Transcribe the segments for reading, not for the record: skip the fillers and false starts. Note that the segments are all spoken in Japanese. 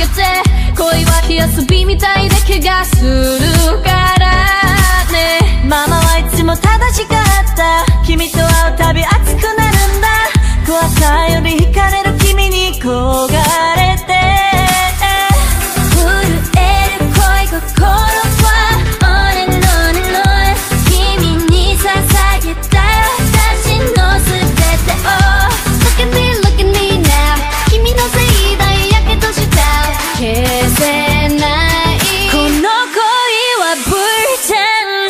けて恋は火遊びみたいで怪我するからね。ママはいつも正しかった。君と会うたび熱くなるんだ。怖さより惹かれる君に焦がれて震える恋心は On and on and on 君に捧げた私の全てを Look at me, look at me now 君のせいだよやけどした消せないこの恋は Pretend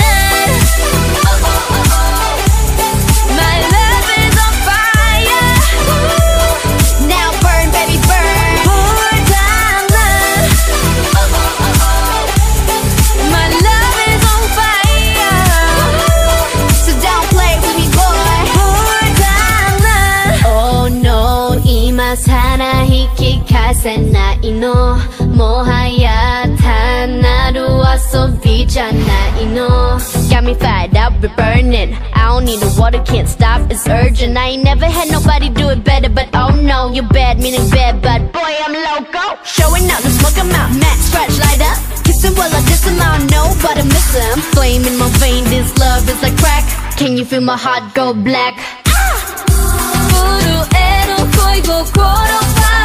My love is on fire Now burn baby burn Pour down love My love is on fire So don't play with me boy Pour down love Oh no 今さら引き返せないのもはや単なる遊びじゃないの Got me fired up, we're burning I don't need the water, can't stop, it's urgent I ain't never had nobody do it better But oh no, you're bad, meaning bad But boy, I'm loco Showing out, no smoke, I'm out Max, scratch, light up Kissing while I diss him, I don't know, but I miss him Flame in my vein, this love is like crack Can you feel my heart go black? 震える恋心は